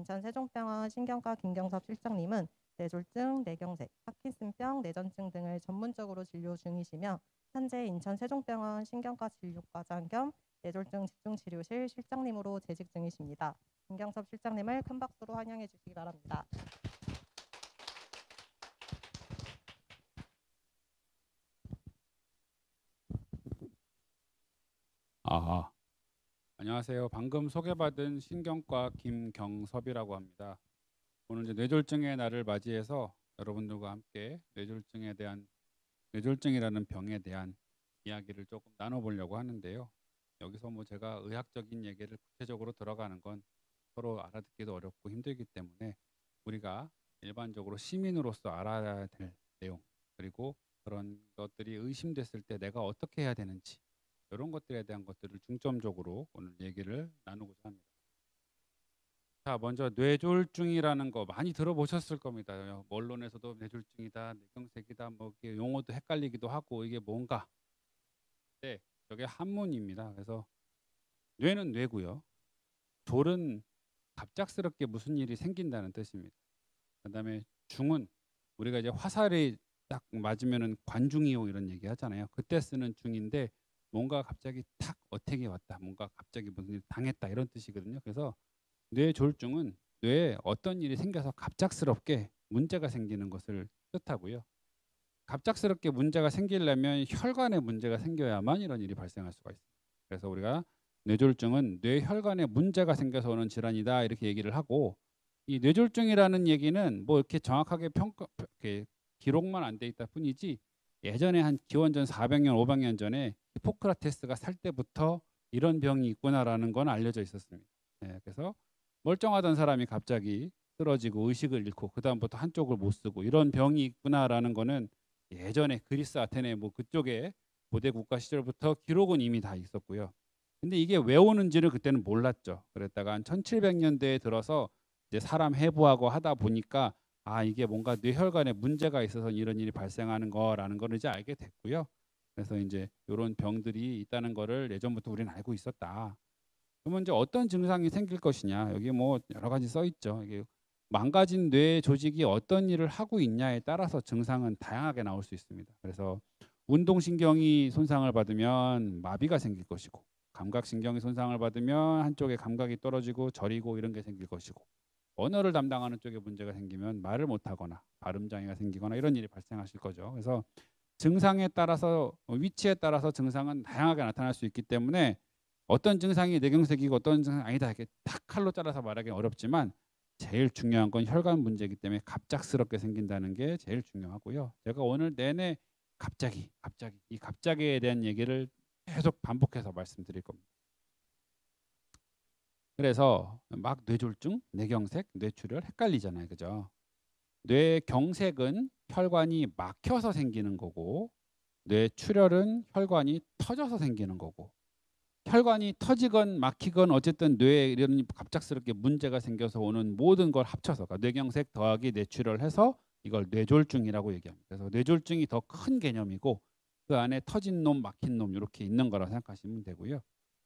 인천 세종병원 신경과 김경섭 실장님은 뇌졸중, 뇌경색, 파킨슨병, 뇌전증 등을 전문적으로 진료 중이시며 현재 인천 세종병원 신경과 진료과장 겸 뇌졸중 집중치료실 실장님으로 재직 중이십니다. 김경섭 실장님을 큰 박수로 환영해 주시기 바랍니다. 안녕하세요. 방금 소개받은 신경과 김경섭이라고 합니다. 오늘 이제 뇌졸중의 날을 맞이해서 여러분들과 함께 뇌졸중이라는 병에 대한 이야기를 조금 나눠보려고 하는데요. 여기서 뭐 제가 의학적인 얘기를 구체적으로 들어가는 건 서로 알아듣기도 어렵고 힘들기 때문에 우리가 일반적으로 시민으로서 알아야 될 내용, 그리고 그런 것들이 의심됐을 때 내가 어떻게 해야 되는지, 이런 것들에 대한 것들을 중점적으로 오늘 얘기를 나누고자 합니다. 자, 먼저 뇌졸중이라는 거 많이 들어보셨을 겁니다. 언론에서도 뇌졸중이다, 뇌경색이다, 뭐 이게 용어도 헷갈리기도 하고 이게 뭔가. 네, 저게 한문입니다. 그래서 뇌는 뇌고요. 졸은 갑작스럽게 무슨 일이 생긴다는 뜻입니다. 그다음에 중은 우리가 이제 화살이 딱 맞으면은 관중이요 이런 얘기 하잖아요. 그때 쓰는 중인데 뭔가 갑자기 탁 어택이 왔다, 뭔가 갑자기 무슨 일 당했다 이런 뜻이거든요. 그래서 뇌졸중은 뇌에 어떤 일이 생겨서 갑작스럽게 문제가 생기는 것을 뜻하고요. 갑작스럽게 문제가 생기려면 혈관에 문제가 생겨야만 이런 일이 발생할 수가 있습니다. 그래서 우리가 뇌졸중은 뇌혈관에 문제가 생겨서 오는 질환이다 이렇게 얘기를 하고, 이 뇌졸중이라는 얘기는 뭐 이렇게 정확하게 이렇게 기록만 안 돼 있다 뿐이지 예전에 한 기원전 400년 500년 전에 히포크라테스가 살 때부터 이런 병이 있구나라는 건 알려져 있었습니다. 네, 그래서 멀쩡하던 사람이 갑자기 쓰러지고 의식을 잃고 그 다음부터 한쪽을 못 쓰고 이런 병이 있구나라는 거는 예전에 그리스 아테네 뭐 그쪽에 고대 국가 시절부터 기록은 이미 다 있었고요. 근데 이게 왜 오는지를 그때는 몰랐죠. 그랬다가 한 1700년대에 들어서 이제 사람 해부하고 하다 보니까 아 이게 뭔가 뇌혈관에 문제가 있어서 이런 일이 발생하는 거라는 걸 이제 알게 됐고요. 그래서 이제 이런 병들이 있다는 거를 예전부터 우리는 알고 있었다. 그러면 이제 어떤 증상이 생길 것이냐, 여기 뭐 여러 가지 써 있죠. 이게 망가진 뇌 조직이 어떤 일을 하고 있냐에 따라서 증상은 다양하게 나올 수 있습니다. 그래서 운동신경이 손상을 받으면 마비가 생길 것이고, 감각신경이 손상을 받으면 한쪽에 감각이 떨어지고 저리고 이런 게 생길 것이고, 언어를 담당하는 쪽에 문제가 생기면 말을 못하거나 발음장애가 생기거나 이런 일이 발생하실 거죠. 그래서 증상에 따라서 위치에 따라서 증상은 다양하게 나타날 수 있기 때문에 어떤 증상이 뇌경색이고 어떤 증상이 아니다 이렇게 딱 칼로 잘라서 말하기 어렵지만 제일 중요한 건 혈관 문제이기 때문에 갑작스럽게 생긴다는 게 제일 중요하고요. 제가 오늘 내내 갑자기 이 갑자기에 대한 얘기를 계속 반복해서 말씀드릴 겁니다. 그래서 막 뇌졸중, 뇌경색, 뇌출혈 헷갈리잖아요. 그죠? 뇌경색은 혈관이 막혀서 생기는 거고, 뇌출혈은 혈관이 터져서 생기는 거고, 혈관이 터지건 막히건 어쨌든 뇌에 이런 갑작스럽게 문제가 생겨서 오는 모든 걸 합쳐서 그러니까 뇌경색 더하기 뇌출혈을 해서 이걸 뇌졸중이라고 얘기합니다. 그래서 뇌졸중이 더 큰 개념이고 그 안에 터진 놈, 막힌 놈 이렇게 있는 거라고 생각하시면 되고요.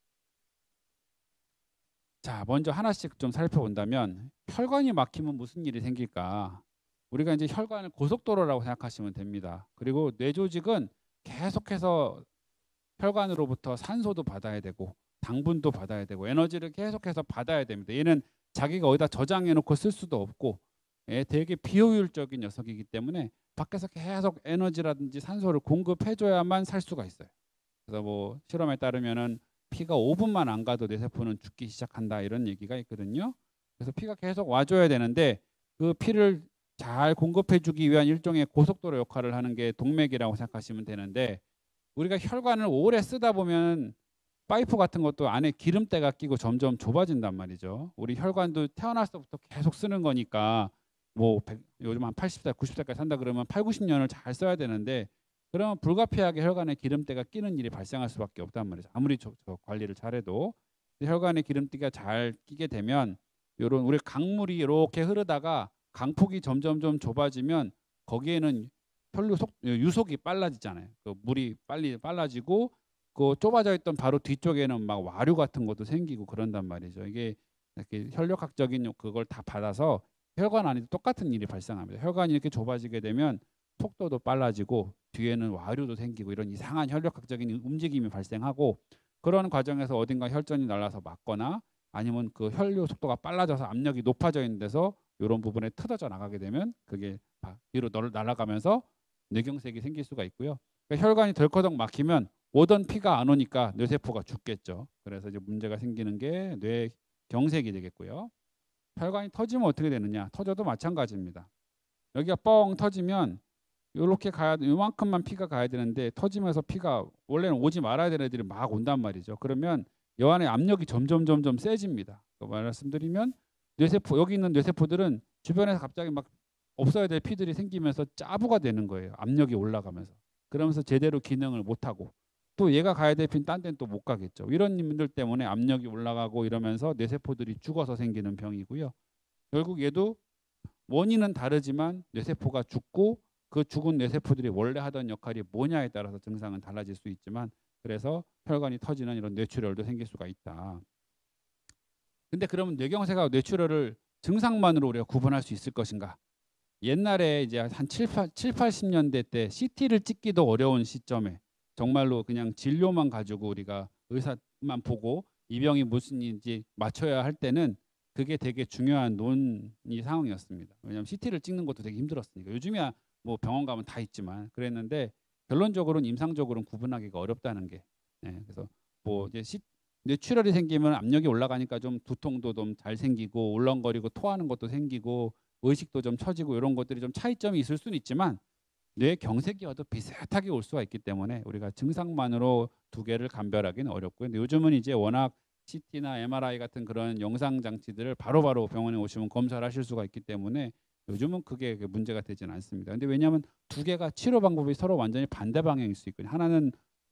자, 먼저 하나씩 좀 살펴본다면 혈관이 막히면 무슨 일이 생길까? 우리가 이제 혈관을 고속도로라고 생각하시면 됩니다. 그리고 뇌조직은 계속해서 혈관으로부터 산소도 받아야 되고 당분도 받아야 되고 에너지를 계속해서 받아야 됩니다. 얘는 자기가 어디다 저장해 놓고 쓸 수도 없고 되게 비효율적인 녀석이기 때문에 밖에서 계속 에너지라든지 산소를 공급해 줘야만 살 수가 있어요. 그래서 뭐 실험에 따르면은 피가 5분만 안 가도 뇌세포는 죽기 시작한다 이런 얘기가 있거든요. 그래서 피가 계속 와줘야 되는데 그 피를 잘 공급해 주기 위한 일종의 고속도로 역할을 하는 게 동맥이라고 생각하시면 되는데, 우리가 혈관을 오래 쓰다 보면 파이프 같은 것도 안에 기름때가 끼고 점점 좁아진단 말이죠. 우리 혈관도 태어나서부터 계속 쓰는 거니까 뭐 요즘 한 80살, 90살까지 산다 그러면 8, 90년을 잘 써야 되는데 그러면 불가피하게 혈관에 기름때가 끼는 일이 발생할 수밖에 없단 말이죠. 아무리 저 관리를 잘해도 혈관에 기름때가 잘 끼게 되면 요런 우리 강물이 이렇게 흐르다가 강폭이 점점점 좁아지면 거기에는 혈류 유속이 빨라지잖아요. 그 물이 빨리 빨라지고 그 좁아져 있던 바로 뒤쪽에는 막 와류 같은 것도 생기고 그런단 말이죠. 이게 이렇게 혈류학적인 그걸 다 받아서 혈관 안에도 똑같은 일이 발생합니다. 혈관이 이렇게 좁아지게 되면 속도도 빨라지고 뒤에는 와류도 생기고 이런 이상한 혈류학적인 움직임이 발생하고 그런 과정에서 어딘가 혈전이 날아서 맞거나 아니면 그 혈류 속도가 빨라져서 압력이 높아져 있는 데서 이런 부분에 틀어져 나가게 되면 그게 뒤로 날아가면서 뇌경색이 생길 수가 있고요. 그러니까 혈관이 덜커덕 막히면 오던 피가 안 오니까 뇌세포가 죽겠죠. 그래서 이제 문제가 생기는 게 뇌경색이 되겠고요. 혈관이 터지면 어떻게 되느냐? 터져도 마찬가지입니다. 여기가 뻥 터지면 이렇게 가야 이만큼만 피가 가야 되는데 터지면서 피가 원래는 오지 말아야 되는 애들이 막 온단 말이죠. 그러면 여 안에 압력이 점점 세집니다. 말씀드리면 뇌세포 여기 있는 뇌세포들은 주변에서 갑자기 막 없어야 될 피들이 생기면서 짜부가 되는 거예요. 압력이 올라가면서. 그러면서 제대로 기능을 못 하고 또 얘가 가야 될 핀 딴 데는 또 못 가겠죠. 이런 분들 때문에 압력이 올라가고 이러면서 뇌세포들이 죽어서 생기는 병이고요. 결국 얘도 원인은 다르지만 뇌세포가 죽고 그 죽은 뇌세포들이 원래 하던 역할이 뭐냐에 따라서 증상은 달라질 수 있지만 그래서 혈관이 터지는 이런 뇌출혈도 생길 수가 있다. 근데 그러면 뇌경색하고 뇌출혈을 증상만으로 우리가 구분할 수 있을 것인가? 옛날에 이제 한 7, 80년대 때 CT를 찍기도 어려운 시점에 정말로 그냥 진료만 가지고 우리가 의사만 보고 이 병이 무슨인지 맞춰야 할 때는 그게 되게 중요한 논의 상황이었습니다. 왜냐하면 CT를 찍는 것도 되게 힘들었으니까. 요즘이야 뭐 병원 가면 다 있지만 그랬는데 결론적으로는 임상적으로는 구분하기가 어렵다는 게. 그래서 뭐 이제 뇌출혈이 생기면 압력이 올라가니까 좀 두통도 좀 잘 생기고 울렁거리고 토하는 것도 생기고 의식도 좀 처지고 이런 것들이 좀 차이점이 있을 수는 있지만 뇌경색이 와도 비슷하게 올 수가 있기 때문에 우리가 증상만으로 두 개를 감별하기는 어렵고요. 근데 요즘은 이제 워낙 CT나 MRI 같은 그런 영상 장치들을 바로바로 병원에 오시면 검사를 하실 수가 있기 때문에 요즘은 그게 문제가 되지는 않습니다. 근데 왜냐하면 두 개가 치료 방법이 서로 완전히 반대 방향일 수 있거든요. 하나는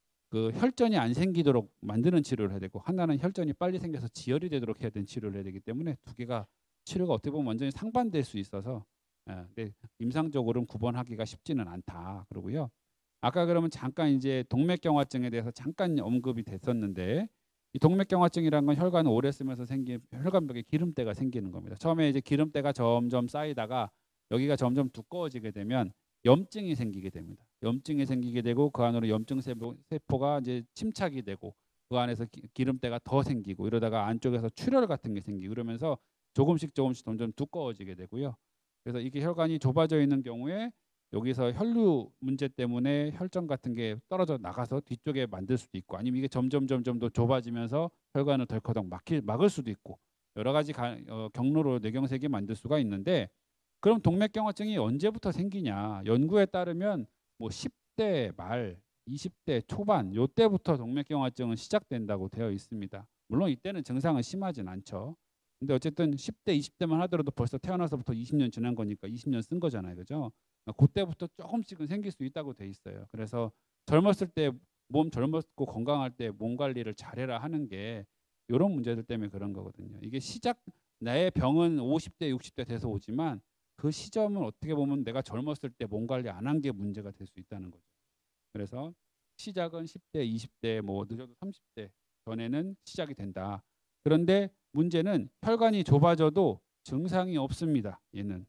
그 혈전이 안 생기도록 만드는 치료를 해야 되고 하나는 혈전이 빨리 생겨서 지혈이 되도록 해야 되는 치료를 해야 되기 때문에 두 개가 치료가 어떻게 보면 완전히 상반될 수 있어서 근데 임상적으로는 구분하기가 쉽지는 않다. 그러고요. 아까 그러면 잠깐 이제 동맥경화증에 대해서 잠깐 언급이 됐었는데 이 동맥경화증이라는 건 혈관을 오래 쓰면서 생긴 혈관벽에 기름때가 생기는 겁니다. 처음에 이제 기름때가 점점 쌓이다가 여기가 점점 두꺼워지게 되면 염증이 생기게 됩니다. 염증이 생기게 되고 그 안으로 염증 세포가 이제 침착이 되고 그 안에서 기름때가 더 생기고 이러다가 안쪽에서 출혈 같은 게 생기고 그러면서 조금씩 점점 두꺼워지게 되고요. 그래서 이게 혈관이 좁아져 있는 경우에 여기서 혈류 문제 때문에 혈전 같은 게 떨어져 나가서 뒤쪽에 만들 수도 있고 아니면 이게 점점 더 좁아지면서 혈관을 덜커덕 막을 수도 있고 여러 가지 경로로 뇌경색이 만들 수가 있는데 그럼 동맥경화증이 언제부터 생기냐? 연구에 따르면 뭐 10대 말, 20대 초반 요때부터 동맥경화증은 시작된다고 되어 있습니다. 물론 이때는 증상은 심하진 않죠. 근데 어쨌든 10대, 20대만 하더라도 벌써 태어나서부터 20년 지난 거니까 20년 쓴 거잖아요. 그죠? 그때부터 조금씩은 생길 수 있다고 돼 있어요. 그래서 젊었을 때 몸 젊었고 건강할 때 몸 관리를 잘해라 하는 게 이런 문제들 때문에 그런 거거든요. 이게 나의 병은 50대, 60대 돼서 오지만 그 시점은 어떻게 보면 내가 젊었을 때 몸 관리 안 한 게 문제가 될 수 있다는 거죠. 그래서 시작은 10대, 20대, 뭐 늦어도 30대 전에는 시작이 된다. 그런데 문제는 혈관이 좁아져도 증상이 없습니다. 얘는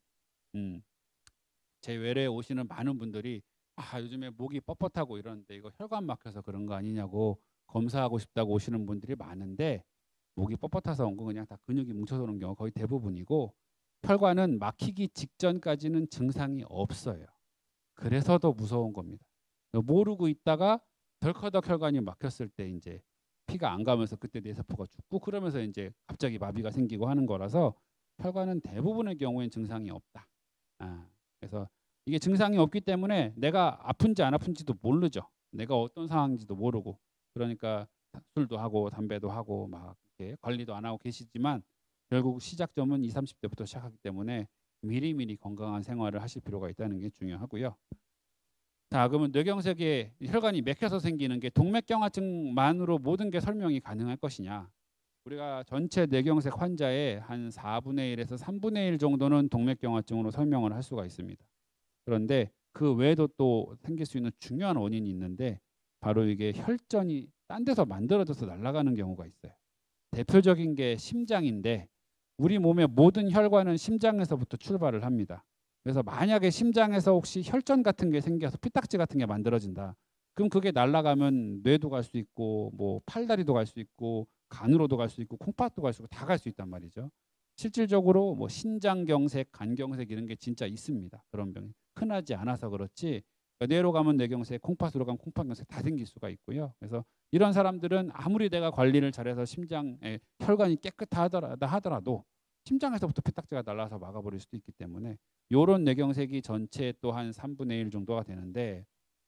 제 외래에 오시는 많은 분들이 요즘에 목이 뻣뻣하고 이러는데 이거 혈관 막혀서 그런 거 아니냐고 검사하고 싶다고 오시는 분들이 많은데 목이 뻣뻣해서 온 거 그냥 다 근육이 뭉쳐서 오는 경우가 거의 대부분이고 혈관은 막히기 직전까지는 증상이 없어요. 그래서 더 무서운 겁니다. 모르고 있다가 덜커덕 혈관이 막혔을 때 이제 피가 안 가면서 그때 뇌세포가 죽고 그러면서 이제 갑자기 마비가 생기고 하는 거라서 혈관은 대부분의 경우엔 증상이 없다. 그래서 이게 증상이 없기 때문에 내가 아픈지 안 아픈지도 모르죠. 내가 어떤 상황인지도 모르고 그러니까 술도 하고 담배도 하고 막 이렇게 관리도 안 하고 계시지만 결국 시작점은 20, 30대부터 시작하기 때문에 미리미리 건강한 생활을 하실 필요가 있다는 게 중요하고요. 자, 그러면 뇌경색에 혈관이 막혀서 생기는 게 동맥경화증만으로 모든 게 설명이 가능할 것이냐? 우리가 전체 뇌경색 환자의 한 4분의 1에서 3분의 1 정도는 동맥경화증으로 설명을 할 수가 있습니다. 그런데 그 외에도 또 생길 수 있는 중요한 원인이 있는데 바로 이게 혈전이 딴 데서 만들어져서 날아가는 경우가 있어요. 대표적인 게 심장인데 우리 몸의 모든 혈관은 심장에서부터 출발을 합니다. 그래서 만약에 심장에서 혹시 혈전 같은 게 생겨서 피딱지 같은 게 만들어진다. 그럼 그게 날아가면 뇌도 갈 수 있고 뭐 팔다리도 갈 수 있고 간으로도 갈 수 있고 콩팥도 갈 수 있고 다 갈 수 있단 말이죠. 실질적으로 뭐 신장경색, 간경색 이런 게 진짜 있습니다. 그런 병이 흔하지 않아서 그렇지 뇌로 가면 뇌경색, 콩팥으로 가면 콩팥경색 다 생길 수가 있고요. 그래서 이런 사람들은 아무리 내가 관리를 잘해서 심장의 혈관이 깨끗하다 하더라도 심장에서부터 피딱지가 날아서 막아버릴 수도 있기 때문에 이런 뇌경색이 전체 또 한 3분의 1 정도가 되는데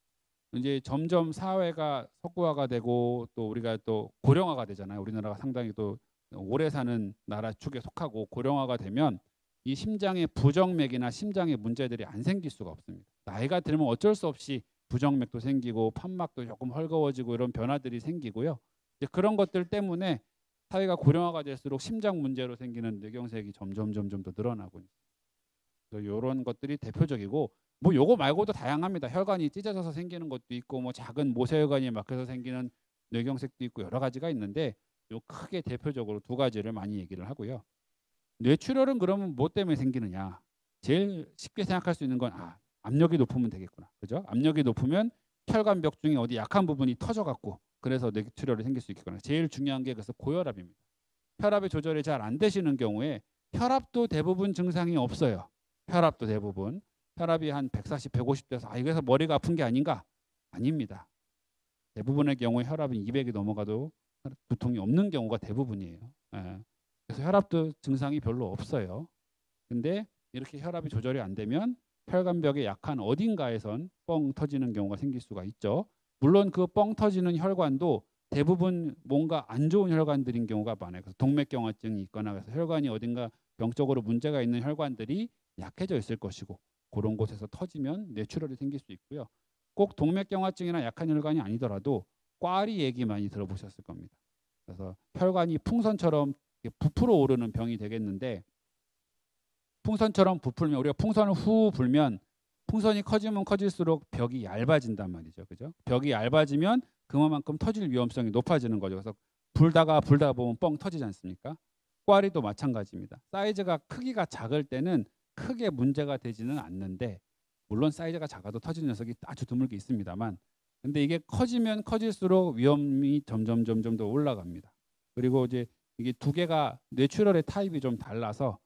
이제 점점 사회가 석고화가 되고 또 우리가 또 고령화가 되잖아요. 우리나라가 상당히 또 오래 사는 나라 축에 속하고 고령화가 되면 이 심장의 부정맥이나 심장의 문제들이 안 생길 수가 없습니다. 나이가 들면 어쩔 수 없이 부정맥도 생기고 판막도 조금 헐거워지고 이런 변화들이 생기고요. 이제 그런 것들 때문에 사회가 고령화가 될수록 심장 문제로 생기는 뇌경색이 점점 더 늘어나고 있어요. 이런 것들이 대표적이고 뭐 요거 말고도 다양합니다. 혈관이 찢어져서 생기는 것도 있고 뭐 작은 모세혈관이 막혀서 생기는 뇌경색도 있고 여러 가지가 있는데 요 크게 대표적으로 두 가지를 많이 얘기를 하고요. 뇌출혈은 그러면 뭐 때문에 생기느냐? 제일 쉽게 생각할 수 있는 건 압력이 높으면 되겠구나. 그죠? 압력이 높으면 혈관벽 중에 어디 약한 부분이 터져 갖고 그래서 뇌출혈이 생길 수 있겠구나. 제일 중요한 게 그래서 고혈압입니다. 혈압의 조절이 잘 안 되시는 경우에 혈압도 대부분 증상이 없어요. 혈압도 대부분 혈압이 한 140, 150 돼서 이래서 머리가 아픈 게 아닌가? 아닙니다. 대부분의 경우에 혈압은 200이 넘어가도 두통이 없는 경우가 대부분이에요. 예. 그래서 혈압도 증상이 별로 없어요. 근데 이렇게 혈압이 조절이 안 되면 혈관벽의 약한 어딘가에선 뻥 터지는 경우가 생길 수가 있죠. 물론 그 뻥 터지는 혈관도 대부분 뭔가 안 좋은 혈관들인 경우가 많아요. 그래서 동맥경화증이 있거나 그래서 혈관이 어딘가 병적으로 문제가 있는 혈관들이 약해져 있을 것이고 그런 곳에서 터지면 뇌출혈이 생길 수 있고요. 꼭 동맥경화증이나 약한 혈관이 아니더라도 꽈리 얘기 많이 들어보셨을 겁니다. 그래서 혈관이 풍선처럼 부풀어 오르는 병이 되겠는데 풍선처럼 부풀면 우리가 풍선을 후 불면 풍선이 커지면 커질수록 벽이 얇아진단 말이죠. 그죠? 벽이 얇아지면 그만큼 터질 위험성이 높아지는 거죠. 그래서 불다가 보면 뻥 터지지 않습니까? 꽈리도 마찬가지입니다. 사이즈가 크기가 작을 때는 크게 문제가 되지는 않는데 물론 사이즈가 작아도 터지는 녀석이 아주 드물게 있습니다만 근데 이게 커지면 커질수록 위험이 점점 더 올라갑니다. 그리고 이제 이게 두 개가 뇌출혈의 타입이 좀 달라서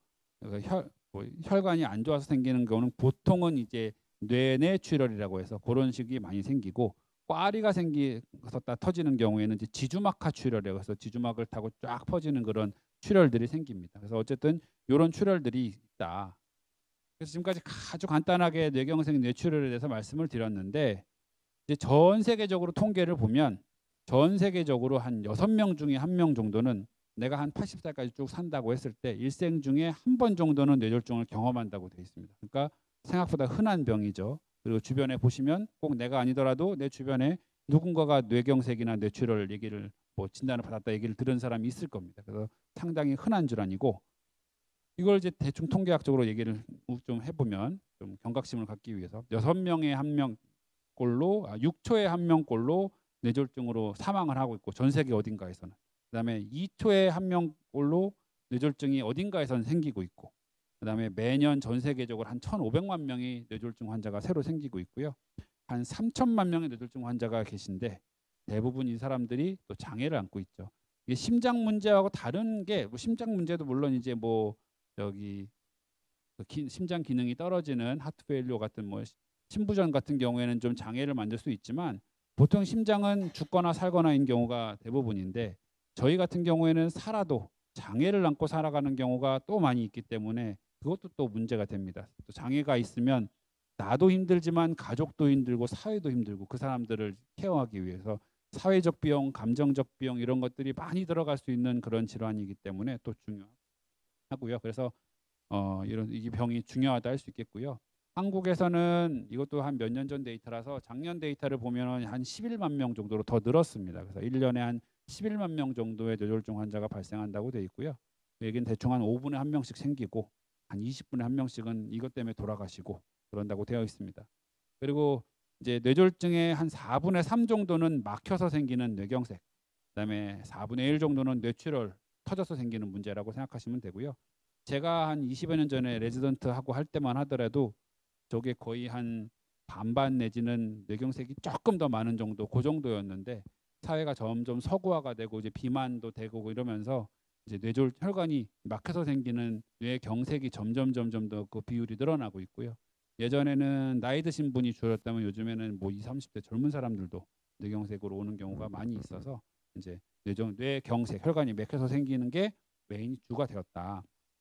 혈관이 안 좋아서 생기는 경우는 보통은 이제 뇌내출혈이라고 해서 그런 식이 많이 생기고 꽈리가 생겨서 터지는 경우에는 이제 지주막하 출혈이라고 해서 지주막을 타고 쫙 퍼지는 그런 출혈들이 생깁니다. 그래서 어쨌든 이런 출혈들이 있다. 그래서 지금까지 아주 간단하게 뇌경색 뇌출혈에 대해서 말씀을 드렸는데 이제 전 세계적으로 통계를 보면 전 세계적으로 한 6명 중에 1명 정도는 내가 한 80살까지 쭉 산다고 했을 때 일생 중에 한 번 정도는 뇌졸중을 경험한다고 되어 있습니다. 그러니까 생각보다 흔한 병이죠. 그리고 주변에 보시면 꼭 내가 아니더라도 내 주변에 누군가가 뇌경색이나 뇌출혈 얘기를 뭐 진단을 받았다 얘기를 들은 사람이 있을 겁니다. 그래서 상당히 흔한 질환이고 이걸 이제 대충 통계학적으로 얘기를 좀 해보면 좀 경각심을 갖기 위해서 6명에 1명 꼴로 6초에 1명 꼴로 뇌졸중으로 사망을 하고 있고 전 세계 어딘가에서는 그다음에 2초에 1명 꼴로 뇌졸중이 어딘가에서는 생기고 있고 그다음에 매년 전 세계적으로 한 1,500만 명이 뇌졸중 환자가 새로 생기고 있고요. 한 3천만 명의 뇌졸중 환자가 계신데 대부분 이 사람들이 또 장애를 안고 있죠. 이게 심장 문제하고 다른 게 뭐 심장 문제도 물론 이제 뭐 여기 심장 기능이 떨어지는 하트 페일리어 같은 뭐 심부전 같은 경우에는 좀 장애를 만들 수 있지만 보통 심장은 죽거나 살거나인 경우가 대부분인데 저희 같은 경우에는 살아도 장애를 안고 살아가는 경우가 또 많이 있기 때문에 그것도 또 문제가 됩니다. 또 장애가 있으면 나도 힘들지만 가족도 힘들고 사회도 힘들고 그 사람들을 케어하기 위해서 사회적 비용, 감정적 비용 이런 것들이 많이 들어갈 수 있는 그런 질환이기 때문에 또 중요하고요. 그래서 이런 이 병이 중요하다 할 수 있겠고요. 한국에서는 이것도 한 몇 년 전 데이터라서 작년 데이터를 보면 한 11만 명 정도로 더 늘었습니다. 그래서 1년에 한 11만 명 정도의 뇌졸중 환자가 발생한다고 되어 있고요. 여기는 대충 한 5분에 1명씩 생기고 한 20분에 1명씩은 이것 때문에 돌아가시고 그런다고 되어 있습니다. 그리고 이제 뇌졸중의 한 4분의 3 정도는 막혀서 생기는 뇌경색, 그다음에 4분의 1 정도는 뇌출혈 터져서 생기는 문제라고 생각하시면 되고요. 제가 한 20여 년 전에 레지던트 하고 할 때만 하더라도 저게 거의 한 반반 내지는 뇌경색이 조금 더 많은 정도, 그 정도였는데 사회가 점점 서구화가 되고 이제 비만도 되고 이러면서 이제 뇌졸 혈관이 막혀서 생기는 뇌경색이 점점 더 그 비율이 늘어나고 있고요. 예전에는 나이 드신 분이 줄었다면 요즘에는 뭐 20, 30대 젊은 사람들도 뇌경색으로 오는 경우가 많이 있어서 이제 뇌경색, 혈관이 막혀서 생기는 게 메인 주가 되었다.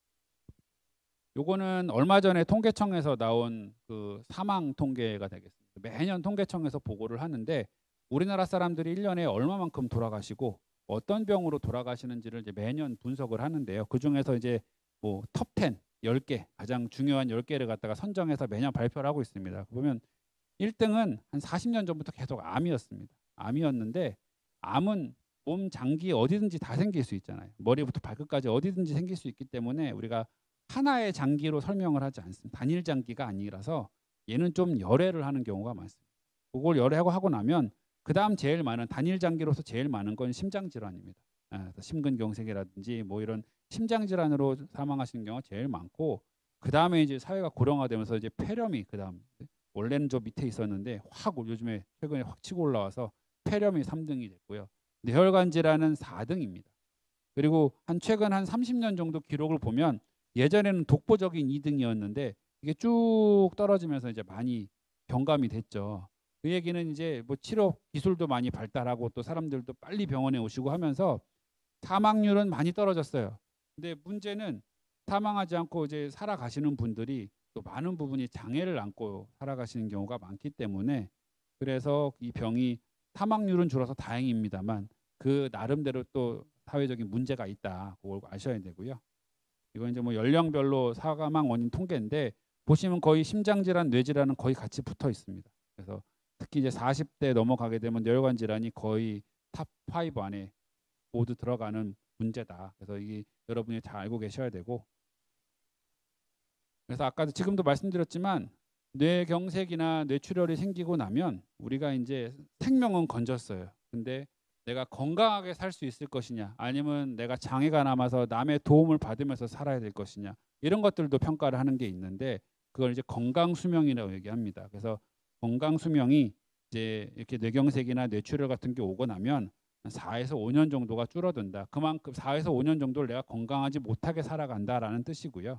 요거는 얼마 전에 통계청에서 나온 그 사망 통계가 되겠습니다. 매년 통계청에서 보고를 하는데 우리나라 사람들이 1년에 얼마만큼 돌아가시고 어떤 병으로 돌아가시는지를 이제 매년 분석을 하는데요. 그중에서 이제 뭐 톱10 10개 가장 중요한 10개를 갖다가 선정해서 매년 발표를 하고 있습니다. 보면 1등은 한 40년 전부터 계속 암이었습니다. 암이었는데 암은 몸 장기 어디든지 다 생길 수 있잖아요. 머리부터 발끝까지 어디든지 생길 수 있기 때문에 우리가 하나의 장기로 설명을 하지 않습니다. 단일 장기가 아니라서 얘는 좀 열애를 하는 경우가 많습니다. 그걸 열애하고 나면 그 다음 제일 많은 단일 장기로서 제일 많은 건 심장 질환입니다. 심근경색이라든지 뭐 이런 심장 질환으로 사망하시는 경우가 제일 많고 그 다음에 이제 사회가 고령화되면서 이제 폐렴이 그 다음 원래는 저 밑에 있었는데 확 요즘에 최근에 확 치고 올라와서 폐렴이 3등이 됐고요. 뇌혈관 질환은 4등입니다. 그리고 최근 한 30년 정도 기록을 보면 예전에는 독보적인 2등이었는데 이게 쭉 떨어지면서 이제 많이 경감이 됐죠. 그 얘기는 이제 뭐 치료 기술도 많이 발달하고 또 사람들도 빨리 병원에 오시고 하면서 사망률은 많이 떨어졌어요. 근데 문제는 사망하지 않고 이제 살아가시는 분들이 또 많은 부분이 장애를 안고 살아가시는 경우가 많기 때문에 그래서 이 병이 사망률은 줄어서 다행입니다만 그 나름대로 또 사회적인 문제가 있다. 그걸 아셔야 되고요. 이건 이제 뭐 연령별로 사망 원인 통계인데 보시면 거의 심장질환, 뇌질환은 거의 같이 붙어 있습니다. 그래서 특히 이제 40대 넘어가게 되면 뇌혈관 질환이 거의 탑5 안에 모두 들어가는 문제다. 그래서 이게 여러분이 잘 알고 계셔야 되고 그래서 아까도 지금도 말씀드렸지만 뇌경색이나 뇌출혈이 생기고 나면 우리가 이제 생명은 건졌어요. 근데 내가 건강하게 살 수 있을 것이냐 아니면 내가 장애가 남아서 남의 도움을 받으면서 살아야 될 것이냐 이런 것들도 평가를 하는 게 있는데 그걸 이제 건강 수명이라고 얘기합니다. 그래서 건강 수명이 이제 이렇게 뇌경색이나 뇌출혈 같은 게 오고 나면 4에서 5년 정도가 줄어든다. 그만큼 4에서 5년 정도를 내가 건강하지 못하게 살아간다라는 뜻이고요.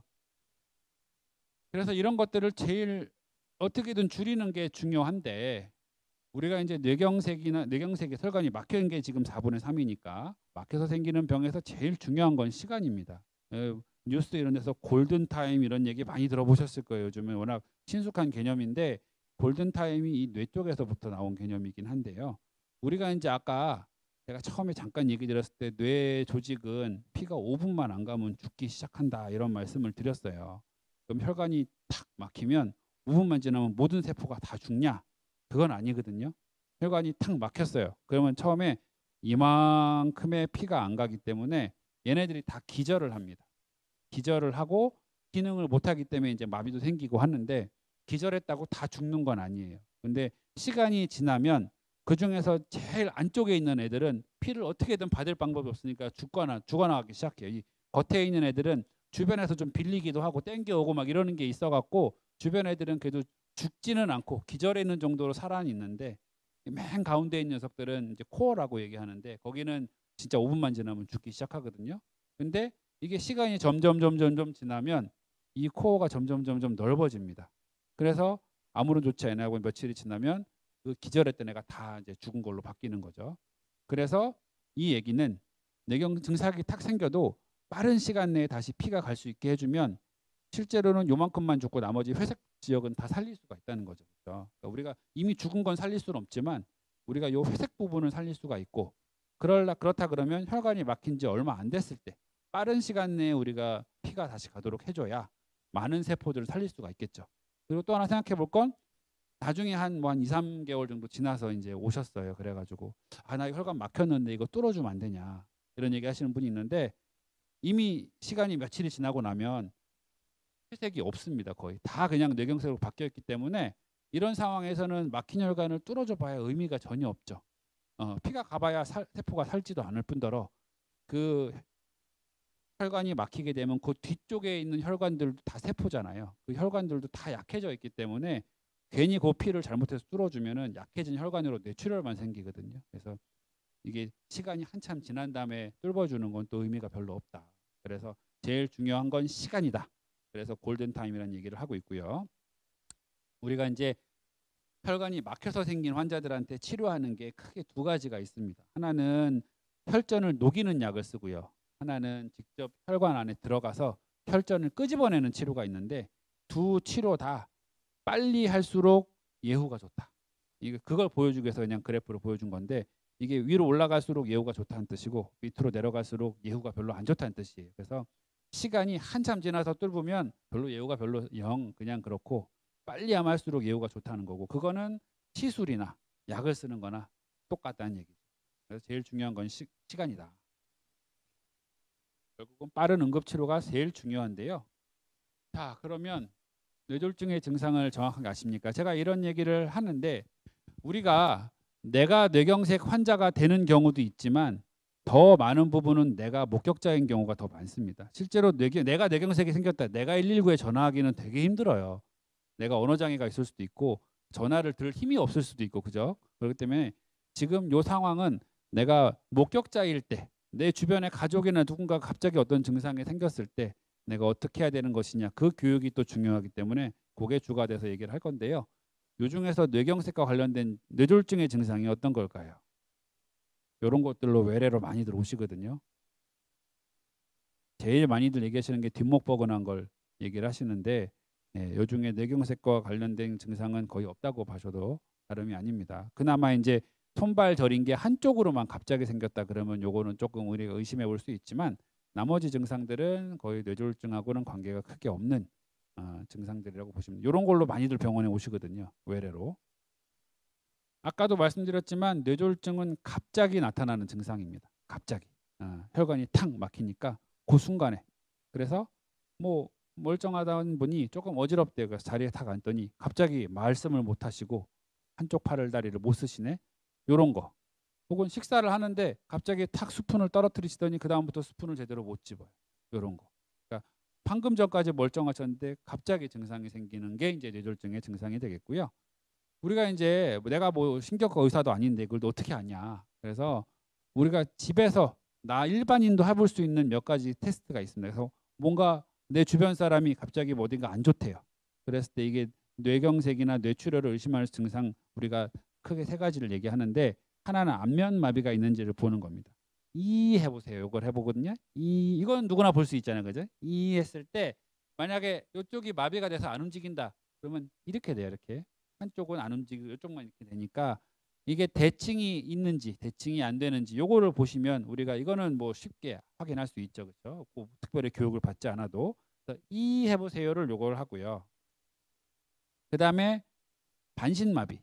그래서 이런 것들을 제일 어떻게든 줄이는 게 중요한데 우리가 이제 뇌경색이 혈관이 막힌 게 지금 4분의 3이니까 막혀서 생기는 병에서 제일 중요한 건 시간입니다. 뉴스 이런 데서 골든 타임 이런 얘기 많이 들어보셨을 거예요. 요즘에 워낙 친숙한 개념인데 골든 타임이 이 뇌 쪽에서부터 나온 개념이긴 한데요. 우리가 이제 아까 제가 처음에 잠깐 얘기 드렸을 때 뇌 조직은 피가 5분만 안 가면 죽기 시작한다 이런 말씀을 드렸어요. 그럼 혈관이 탁 막히면 5분만 지나면 모든 세포가 다 죽냐? 그건 아니거든요. 혈관이 탁 막혔어요. 그러면 처음에 이만큼의 피가 안 가기 때문에 얘네들이 다 기절을 합니다. 기절을 하고 기능을 못하기 때문에 이제 마비도 생기고 하는데 기절했다고 다 죽는 건 아니에요. 근데 시간이 지나면 그 중에서 제일 안쪽에 있는 애들은 피를 어떻게든 받을 방법이 없으니까 죽어나가기 시작해요. 이 겉에 있는 애들은 주변에서 좀 빌리기도 하고 땡겨오고 막 이러는 게 있어갖고 주변 애들은 그래도 죽지는 않고 기절해 있는 정도로 살아있는데 맨 가운데 있는 녀석들은 이제 코어라고 얘기하는데 거기는 진짜 5분만 지나면 죽기 시작하거든요. 근데 이게 시간이 점점 지나면 이 코어가 점점 넓어집니다. 그래서 아무런 조치 안 하고 며칠이 지나면 그 기절했던 애가 다 이제 죽은 걸로 바뀌는 거죠. 그래서 이 얘기는 뇌경 증상이 탁 생겨도 빠른 시간 내에 다시 피가 갈 수 있게 해주면 실제로는 요만큼만 죽고 나머지 회색 지역은 다 살릴 수가 있다는 거죠. 그렇죠? 그러니까 우리가 이미 죽은 건 살릴 수는 없지만 우리가 요 회색 부분을 살릴 수가 있고 그렇다 그러면 혈관이 막힌 지 얼마 안 됐을 때 빠른 시간 내에 우리가 피가 다시 가도록 해줘야 많은 세포들을 살릴 수가 있겠죠. 그리고 또 하나 생각해 볼 건 나중에 한 2, 3개월 정도 지나서 이제 오셨어요. 그래가지고 나 혈관 막혔는데 이거 뚫어주면 안 되냐 이런 얘기 하시는 분이 있는데 이미 시간이 며칠이 지나고 나면 회색이 없습니다. 거의 다 그냥 뇌경색으로 바뀌어 있기 때문에 이런 상황에서는 막힌 혈관을 뚫어줘 봐야 의미가 전혀 없죠. 피가 가봐야 세포가 살지도 않을 뿐더러 그 혈관이 막히게 되면 그 뒤쪽에 있는 혈관들도 다 세포잖아요. 그 혈관들도 다 약해져 있기 때문에 괜히 그 피를 잘못해서 뚫어주면은 약해진 혈관으로 뇌출혈만 생기거든요. 그래서 이게 시간이 한참 지난 다음에 뚫어주는 건 또 의미가 별로 없다. 그래서 제일 중요한 건 시간이다. 그래서 골든타임이라는 얘기를 하고 있고요. 우리가 이제 혈관이 막혀서 생긴 환자들한테 치료하는 게 크게 두 가지가 있습니다. 하나는 혈전을 녹이는 약을 쓰고요. 하나는 직접 혈관 안에 들어가서 혈전을 끄집어내는 치료가 있는데 두 치료 다 빨리 할수록 예후가 좋다. 이게 그걸 보여주기 위해서 그냥 그래프로 보여준 건데 이게 위로 올라갈수록 예후가 좋다는 뜻이고 밑으로 내려갈수록 예후가 별로 안 좋다는 뜻이에요. 그래서 시간이 한참 지나서 뚫으면 별로 예후가 별로 0 그냥 그렇고 빨리 하면 할수록 예후가 좋다는 거고 그거는 시술이나 약을 쓰는 거나 똑같다는 얘기죠. 그래서 제일 중요한 건 시간이다. 결국은 빠른 응급치료가 제일 중요한데요. 자, 그러면 뇌졸중의 증상을 정확하게 아십니까? 제가 이런 얘기를 하는데 우리가 내가 뇌경색 환자가 되는 경우도 있지만 더 많은 부분은 내가 목격자인 경우가 더 많습니다. 실제로 내가 뇌경색이 생겼다. 내가 119에 전화하기는 되게 힘들어요. 내가 언어장애가 있을 수도 있고 전화를 들 힘이 없을 수도 있고 그죠? 그렇기 때문에 지금 요 상황은 내가 목격자일 때 내 주변에 가족이나 누군가가 갑자기 어떤 증상이 생겼을 때 내가 어떻게 해야 되는 것이냐 그 교육이 또 중요하기 때문에 그게 주가 돼서 얘기를 할 건데요. 요 중에서 뇌경색과 관련된 뇌졸중의 증상이 어떤 걸까요? 이런 것들로 외래로 많이들 오시거든요. 제일 많이들 얘기하시는 게 뒷목 뻐근한 걸 얘기를 하시는데 요 중에 뇌경색과 관련된 증상은 거의 없다고 봐셔도 다름이 아닙니다. 그나마 이제 손발 저린 게 한쪽으로만 갑자기 생겼다 그러면 요거는 조금 우리가 의심해 볼 수 있지만 나머지 증상들은 거의 뇌졸중하고는 관계가 크게 없는 증상들이라고 보시면 이런 걸로 많이들 병원에 오시거든요. 외래로. 아까도 말씀드렸지만 뇌졸중은 갑자기 나타나는 증상입니다. 갑자기 혈관이 탁 막히니까 그 순간에 그래서 뭐 멀쩡하다는 분이 조금 어지럽대요. 그래서 자리에 탁 앉더니 갑자기 말씀을 못 하시고 한쪽 팔을 다리를 못 쓰시네. 요런 거. 혹은 식사를 하는데 갑자기 탁 스푼을 떨어뜨리시더니 그 다음부터 스푼을 제대로 못 집어요. 요런 거. 그러니까 방금 전까지 멀쩡하셨는데 갑자기 증상이 생기는 게 이제 뇌졸중의 증상이 되겠고요. 우리가 이제 내가 뭐 신경과 의사도 아닌데 그걸 어떻게 아냐. 그래서 우리가 집에서 나 일반인도 해볼 수 있는 몇 가지 테스트가 있습니다. 그래서 뭔가 내 주변 사람이 갑자기 뭐 어딘가 안 좋대요. 그랬을 때 이게 뇌경색이나 뇌출혈을 의심할 증상 우리가 크게 세 가지를 얘기하는데 하나는 안면마비가 있는지를 보는 겁니다. 이 해보세요. 이걸 해보거든요. 이건 누구나 볼 수 있잖아요, 그죠? 이 했을 때 만약에 이쪽이 마비가 돼서 안 움직인다, 그러면 이렇게 돼요, 이렇게 한쪽은 안 움직이고 이쪽만 이렇게 되니까 이게 대칭이 있는지 대칭이 안 되는지 요거를 보시면 우리가 이거는 뭐 쉽게 확인할 수 있죠, 그렇죠? 꼭 특별히 교육을 받지 않아도 이 해보세요를 요걸 하고요. 그 다음에 반신마비.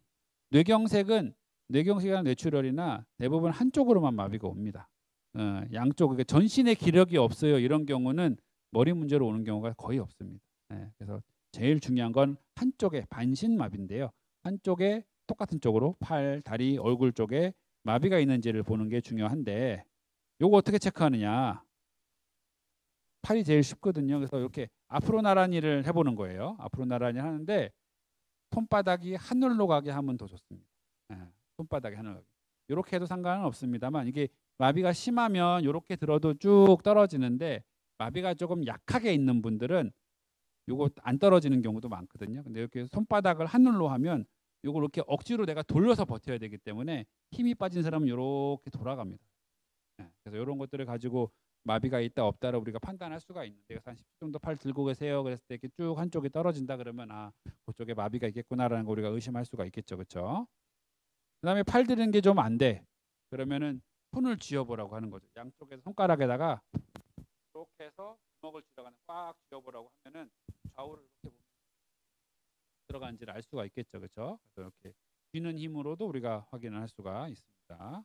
뇌경색이나 뇌출혈이나 대부분 한쪽으로만 마비가 옵니다. 양쪽 그러니까 전신에 기력이 없어요. 이런 경우는 머리 문제로 오는 경우가 거의 없습니다. 그래서 제일 중요한 건 한쪽에 반신마비인데요. 한쪽에 똑같은 쪽으로 팔, 다리, 얼굴 쪽에 마비가 있는지를 보는 게 중요한데 요거 어떻게 체크하느냐. 팔이 제일 쉽거든요. 그래서 이렇게 앞으로 나란히를 해보는 거예요. 앞으로 나란히 하는데 손바닥이 하늘로 가게 하면 더 좋습니다. 손바닥이 하늘로 가게. 이렇게 해도 상관은 없습니다만 이게 마비가 심하면 이렇게 들어도 쭉 떨어지는데 마비가 조금 약하게 있는 분들은 요거 안 떨어지는 경우도 많거든요. 근데 이렇게 손바닥을 하늘로 하면 요걸 이렇게 억지로 내가 돌려서 버텨야 되기 때문에 힘이 빠진 사람은 이렇게 돌아갑니다. 그래서 이런 것들을 가지고 마비가 있다 없다를 우리가 판단할 수가 있는데 한 10초 정도 팔 들고 계세요. 그랬을 때 이렇게 쭉 한쪽이 떨어진다 그러면 그쪽에 마비가 있겠구나라는 거 우리가 의심할 수가 있겠죠. 그렇죠? 그다음에 팔 드는 게 좀 안 돼. 그러면은 손을 쥐어보라고 하는 거죠. 양쪽에서 손가락에다가 이렇게 해서 주먹을 쥐어가는 꽉 쥐어보라고 하면은 좌우를 이렇게 보면 들어간지를 알 수가 있겠죠. 그렇죠? 그래서 이렇게 쥐는 힘으로도 우리가 확인을 할 수가 있습니다.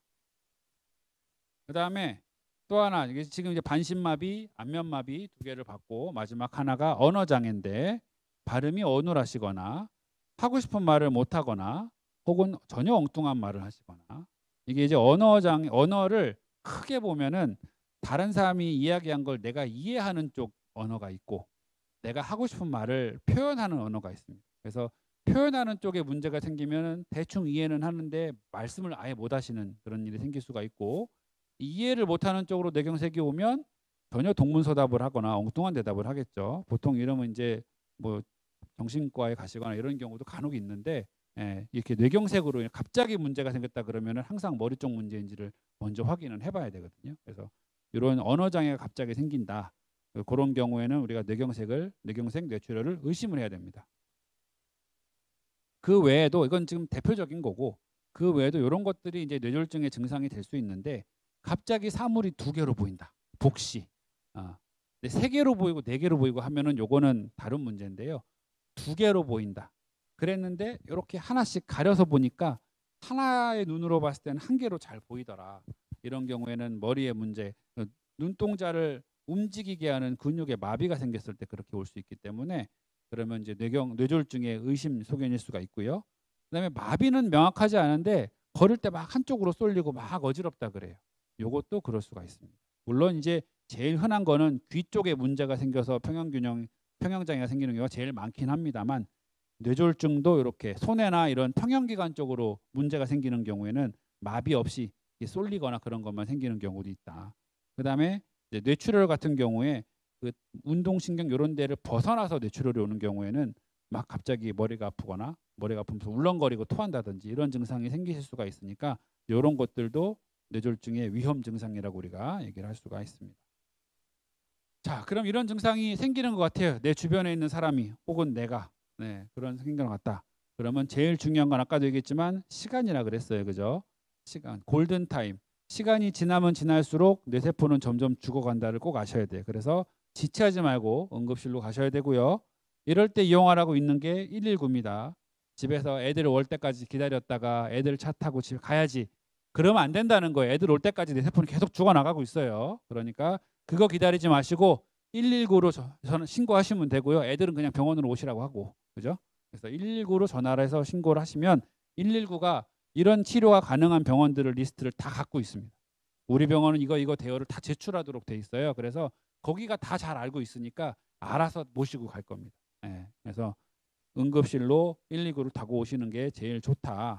그다음에 또 하나 이게 지금 이제 반신마비, 안면마비 두 개를 받고 마지막 하나가 언어장애인데 발음이 어눌하시거나 하고 싶은 말을 못하거나 혹은 전혀 엉뚱한 말을 하시거나 이게 이제 언어를 크게 보면은 다른 사람이 이야기한 걸 내가 이해하는 쪽 언어가 있고 내가 하고 싶은 말을 표현하는 언어가 있습니다. 그래서 표현하는 쪽에 문제가 생기면 대충 이해는 하는데 말씀을 아예 못 하시는 그런 일이 생길 수가 있고, 이해를 못하는 쪽으로 뇌경색이 오면 전혀 동문서답을 하거나 엉뚱한 대답을 하겠죠. 보통 이러면 이제 뭐 정신과에 가시거나 이런 경우도 간혹 있는데, 이렇게 뇌경색으로 갑자기 문제가 생겼다 그러면 항상 머리 쪽 문제인지를 먼저 확인을 해봐야 되거든요. 그래서 이런 언어 장애가 갑자기 생긴다, 그런 경우에는 우리가 뇌경색, 뇌출혈을 의심을 해야 됩니다. 그 외에도 이건 지금 대표적인 거고, 그 외에도 이런 것들이 이제 뇌졸중의 증상이 될 수 있는데, 갑자기 사물이 2개로 보인다. 복시. 근데 3개로 보이고 4개로 보이고 하면은 요거는 다른 문제인데요. 2개로 보인다. 그랬는데 이렇게 하나씩 가려서 보니까 하나의 눈으로 봤을 때는 1개로 잘 보이더라. 이런 경우에는 머리에 문제, 눈동자를 움직이게 하는 근육에 마비가 생겼을 때 그렇게 올 수 있기 때문에, 그러면 이제 뇌졸중의 의심 소견일 수가 있고요. 그다음에 마비는 명확하지 않은데 걸을 때 막 한쪽으로 쏠리고 막 어지럽다 그래요. 요것도 그럴 수가 있습니다. 물론 이제 제일 흔한 거는 귀 쪽에 문제가 생겨서 평형장애가 생기는 경우가 제일 많긴 합니다만, 뇌졸중도 이렇게 손해나 이런 평형기관 쪽으로 문제가 생기는 경우에는 마비 없이 쏠리거나 그런 것만 생기는 경우도 있다. 그다음에 이제 뇌출혈 같은 경우에 그 운동신경 이런 데를 벗어나서 뇌출혈이 오는 경우에는 막 갑자기 머리가 아프거나 머리가 아프면서 울렁거리고 토한다든지 이런 증상이 생기실 수가 있으니까, 이런 것들도 뇌졸중의 위험 증상이라고 우리가 얘기를 할 수가 있습니다. 자, 그럼 이런 증상이 생기는 것 같아요. 내 주변에 있는 사람이 혹은 내가 그런 생기는 것 같다. 그러면 제일 중요한 건 아까도 얘기했지만 시간이라 그랬어요. 그죠? 시간, 골든타임. 시간이 지나면 지날수록 뇌세포는 점점 죽어간다를 꼭 아셔야 돼요. 그래서 지체하지 말고 응급실로 가셔야 되고요. 이럴 때 이용하라고 있는 게 119입니다. 집에서 애들 올 때까지 기다렸다가 애들 차 타고 집에 가야지, 그러면 안 된다는 거예요. 애들 올 때까지 뇌세포는 계속 죽어나가고 있어요. 그러니까 그거 기다리지 마시고 119로 저는 신고하시면 되고요. 애들은 그냥 병원으로 오시라고 하고, 그죠? 그래서 119로 전화를 해서 신고를 하시면 119가 이런 치료가 가능한 병원들을 리스트를 다 갖고 있습니다. 우리 병원은 이거 대여를 다 제출하도록 돼 있어요. 그래서 거기가 다 잘 알고 있으니까 알아서 모시고 갈 겁니다. 그래서 응급실로 119를 타고 오시는 게 제일 좋다.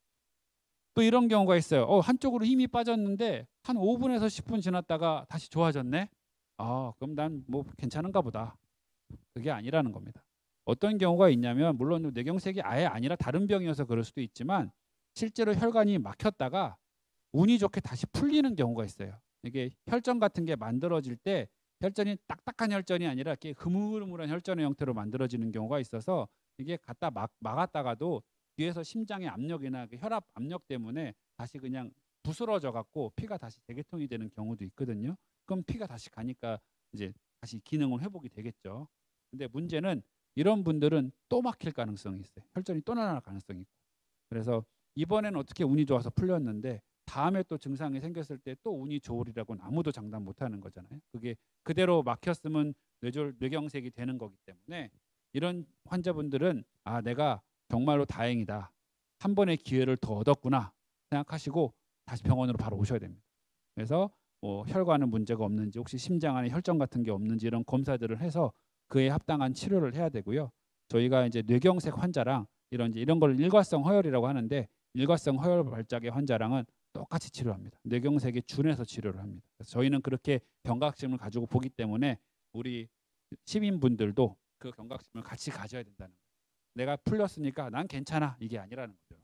또 이런 경우가 있어요. 한쪽으로 힘이 빠졌는데 한 5분에서 10분 지났다가 다시 좋아졌네. 그럼 난 뭐 괜찮은가 보다. 그게 아니라는 겁니다. 어떤 경우가 있냐면, 물론 뇌경색이 아예 아니라 다른 병이어서 그럴 수도 있지만, 실제로 혈관이 막혔다가 운이 좋게 다시 풀리는 경우가 있어요. 이게 혈전 같은 게 만들어질 때 혈전이 딱딱한 혈전이 아니라 이렇게 흐물흐물한 혈전의 형태로 만들어지는 경우가 있어서, 이게 갖다 막았다가도 뒤에서 심장의 압력이나 혈압 압력 때문에 다시 그냥 부스러져 갖고 피가 다시 재개통이 되는 경우도 있거든요. 그럼 피가 다시 가니까 이제 다시 기능은 회복이 되겠죠. 근데 문제는 이런 분들은 또 막힐 가능성이 있어요. 혈전이 또 날아갈 가능성이 있고. 그래서 이번에는 어떻게 운이 좋아서 풀렸는데 다음에 또 증상이 생겼을 때 또 운이 좋으리라고는 아무도 장담 못하는 거잖아요. 그게 그대로 막혔으면 뇌경색이 되는 거기 때문에, 이런 환자분들은 내가 정말로 다행이다, 한 번의 기회를 더 얻었구나 생각하시고 다시 병원으로 바로 오셔야 됩니다. 그래서 혈관은 문제가 없는지, 혹시 심장 안에 혈전 같은 게 없는지 이런 검사들을 해서 그에 합당한 치료를 해야 되고요. 저희가 이제 뇌경색 환자랑 이런 걸 일과성 허혈이라고 하는데, 일과성 허혈 발작의 환자랑은 똑같이 치료합니다. 뇌경색에 준해서 치료를 합니다. 그래서 저희는 그렇게 경각심을 가지고 보기 때문에 우리 시민분들도 그 경각심을 같이 가져야 된다는 거예요. 내가 풀렸으니까 난 괜찮아, 이게 아니라는 거죠.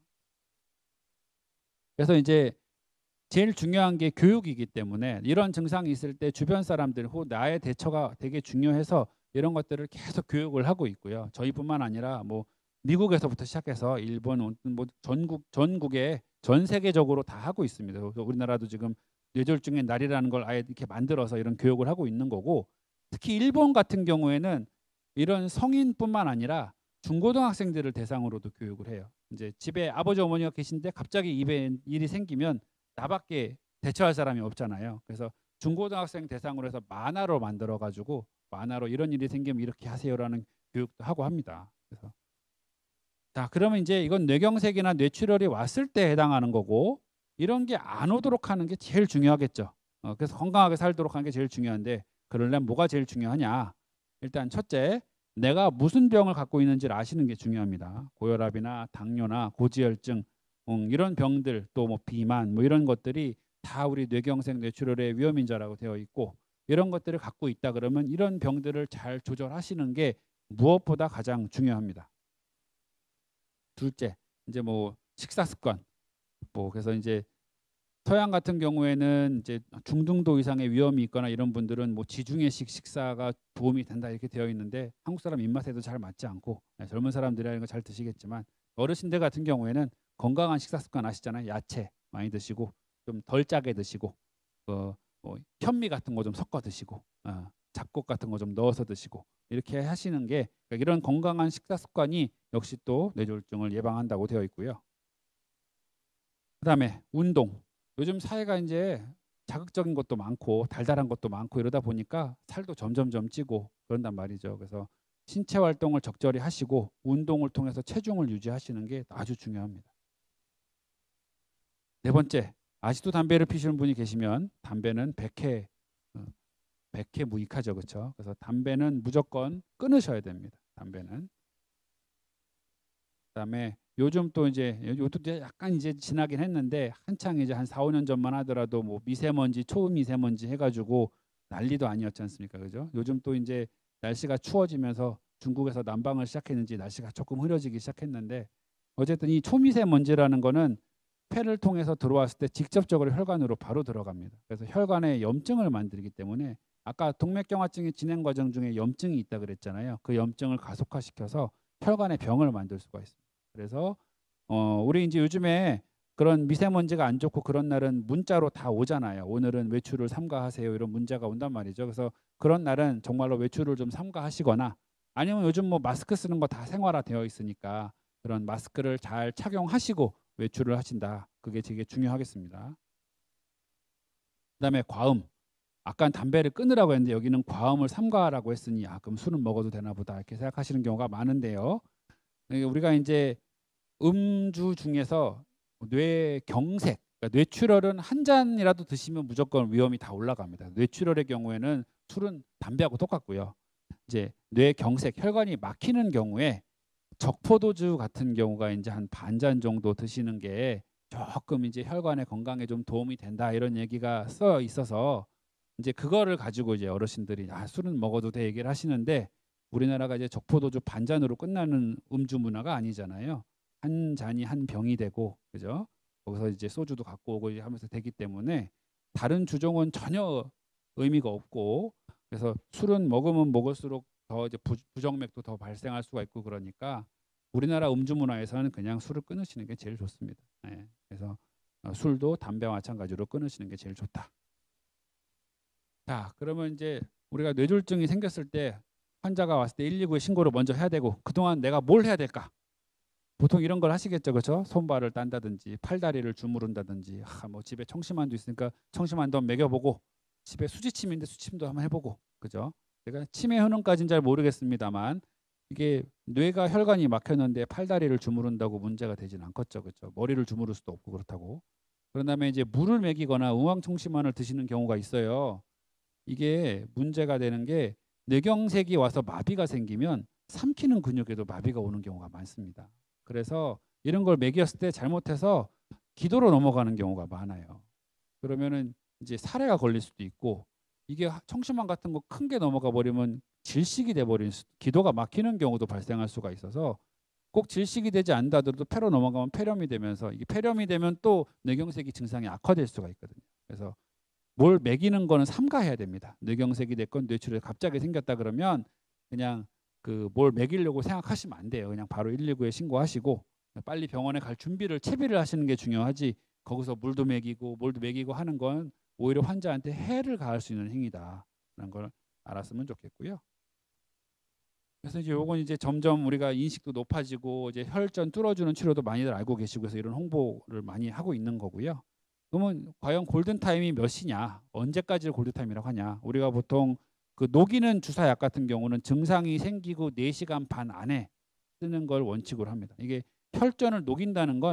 그래서 이제 제일 중요한 게 교육이기 때문에, 이런 증상이 있을 때 주변 사람들 혹은 나의 대처가 되게 중요해서 이런 것들을 계속 교육을 하고 있고요. 저희뿐만 아니라 뭐 미국에서부터 시작해서 일본, 뭐 전국에 전 세계적으로 다 하고 있습니다. 우리나라도 지금 뇌졸중의 날이라는 걸 아예 이렇게 만들어서 이런 교육을 하고 있는 거고, 특히 일본 같은 경우에는 이런 성인뿐만 아니라 중고등학생들을 대상으로도 교육을 해요. 이제 집에 아버지 어머니가 계신데 갑자기 입에 일이 생기면 나밖에 대처할 사람이 없잖아요. 그래서 중고등학생 대상으로 해서 만화로 만들어 가지고, 만화로 이런 일이 생기면 이렇게 하세요라는 교육도 하고 합니다. 그래서 자, 그러면 이제 이건 뇌경색이나 뇌출혈이 왔을 때 해당하는 거고, 이런 게 안 오도록 하는 게 제일 중요하겠죠. 그래서 건강하게 살도록 하는 게 제일 중요한데 그러려면 뭐가 제일 중요하냐? 일단 첫째, 내가 무슨 병을 갖고 있는지를 아시는 게 중요합니다. 고혈압이나 당뇨나 고지혈증 이런 병들 또 뭐 비만 뭐 이런 것들이 다 우리 뇌경색 뇌출혈의 위험인자라고 되어 있고 이런 것들을 갖고 있다 그러면 이런 병들을 잘 조절하시는 게 무엇보다 가장 중요합니다. 둘째, 이제 뭐 식사 습관. 뭐 그래서 이제 서양 같은 경우에는 이제 중등도 이상의 위험이 있거나 이런 분들은 뭐 지중해식 식사가 도움이 된다 이렇게 되어 있는데 한국 사람 입맛에도 잘 맞지 않고 젊은 사람들이라는 거 잘 드시겠지만 어르신들 같은 경우에는 건강한 식사 습관 아시잖아요. 야채 많이 드시고 좀 덜 짜게 드시고 뭐 현미 같은 거 좀 섞어 드시고 잡곡 같은 거 좀 넣어서 드시고 이렇게 하시는 게 그러니까 이런 건강한 식사 습관이 역시 또 뇌졸중을 예방한다고 되어 있고요. 그다음에 운동. 요즘 사회가 이제 자극적인 것도 많고 달달한 것도 많고 이러다 보니까 살도 점점점 찌고 그런단 말이죠. 그래서 신체 활동을 적절히 하시고 운동을 통해서 체중을 유지하시는 게 아주 중요합니다. 네 번째, 아직도 담배를 피시는 분이 계시면 담배는 백해 무익하죠. 그렇죠? 그래서 담배는 무조건 끊으셔야 됩니다. 담배는. 그다음에 요즘 또 이제 요것도 약간 이제 지나긴 했는데 한창 이제 한 4, 5년 전만 하더라도 뭐 미세먼지, 초미세먼지 해가지고 난리도 아니었지 않습니까? 그죠? 요즘 또 이제 날씨가 추워지면서 중국에서 난방을 시작했는지 날씨가 조금 흐려지기 시작했는데 어쨌든 이 초미세먼지라는 거는 폐를 통해서 들어왔을 때 직접적으로 혈관으로 바로 들어갑니다. 그래서 혈관에 염증을 만들기 때문에 아까 동맥경화증의 진행 과정 중에 염증이 있다 그랬잖아요. 그 염증을 가속화시켜서 혈관에 병을 만들 수가 있습니다. 그래서 우리 이제 요즘에 그런 미세먼지가 안 좋고 그런 날은 문자로 다 오잖아요. 오늘은 외출을 삼가하세요. 이런 문자가 온단 말이죠. 그래서 그런 날은 정말로 외출을 좀 삼가하시거나 아니면 요즘 뭐 마스크 쓰는 거 다 생활화되어 있으니까 그런 마스크를 잘 착용하시고 외출을 하신다. 그게 되게 중요하겠습니다. 그다음에 과음. 아까 담배를 끊으라고 했는데 여기는 과음을 삼가라고 했으니 그럼 술은 먹어도 되나 보다 이렇게 생각하시는 경우가 많은데요. 우리가 이제 음주 중에서 뇌경색, 그러니까 뇌출혈은 한 잔이라도 드시면 무조건 위험이 다 올라갑니다. 뇌출혈의 경우에는 술은 담배하고 똑같고요. 이제 뇌경색, 혈관이 막히는 경우에 적포도주 같은 경우가 이제 한 반 잔 정도 드시는 게 조금 이제 혈관의 건강에 좀 도움이 된다 이런 얘기가 써 있어서 이제 그거를 가지고 이제 어르신들이 술은 먹어도 돼 얘기를 하시는데 우리나라가 이제 적포도주 반 잔으로 끝나는 음주 문화가 아니잖아요. 한 잔이 한 병이 되고 그죠? 거기서 이제 소주도 갖고 오고 하면서 되기 때문에 다른 주종은 전혀 의미가 없고 그래서 술은 먹으면 먹을수록 더 이제 부정맥도 더 발생할 수가 있고 그러니까 우리나라 음주 문화에서는 그냥 술을 끊으시는 게 제일 좋습니다. 네. 그래서 술도 담배와 마찬가지로 끊으시는 게 제일 좋다. 자, 그러면 이제 우리가 뇌졸중이 생겼을 때 환자가 왔을 때 119에 신고를 먼저 해야 되고 그동안 내가 뭘 해야 될까? 보통 이런 걸 하시겠죠, 그렇죠? 손발을 딴다든지 팔다리를 주무른다든지 뭐 집에 청심환도 있으니까 청심환도 한번 먹여보고 집에 수지침인데 수침도 한번 해보고 그죠? 제가 치매 효능까지는 잘 모르겠습니다만 이게 뇌가 혈관이 막혔는데 팔다리를 주무른다고 문제가 되지는 않겠죠, 그렇죠? 머리를 주무를 수도 없고 그렇다고. 그런 다음에 이제 물을 먹이거나 의왕청심환을 드시는 경우가 있어요. 이게 문제가 되는 게 뇌경색이 와서 마비가 생기면 삼키는 근육에도 마비가 오는 경우가 많습니다. 그래서 이런 걸 먹였을 때 잘못해서 기도로 넘어가는 경우가 많아요. 그러면은 이제 사례가 걸릴 수도 있고 이게 청심환 같은 거 큰 게 넘어가 버리면 질식이 돼 버린 기도가 막히는 경우도 발생할 수가 있어서 꼭 질식이 되지 않는다 하더라도 폐로 넘어가면 폐렴이 되면서 이게 폐렴이 되면 또 뇌경색이 증상이 악화될 수가 있거든요. 그래서 뭘 먹이는 거는 삼가해야 됩니다. 뇌경색이 됐건 뇌출혈이 갑자기 생겼다 그러면 그냥 그 뭘 먹이려고 생각하시면 안 돼요. 그냥 바로 119에 신고하시고 빨리 병원에 갈 준비를 채비를 하시는 게 중요하지 거기서 물도 먹이고 뭘도 먹이고 하는 건 오히려 환자한테 해를 가할 수 있는 행위다라는 걸 알았으면 좋겠고요. 그래서 이제 요건 이제 점점 우리가 인식도 높아지고 이제 혈전 뚫어주는 치료도 많이들 알고 계시고 해서 이런 홍보를 많이 하고 있는 거고요. 그러면 과연 골든타임이 몇 시냐? 언제까지를 골든타임이라고 하냐? 우리가 보통 그 녹이는 주사약 같은 경우는 증상이 생기고 4시간 반 안에 쓰는 걸 원칙으로 합니다. 이게 혈전을 녹인다는 건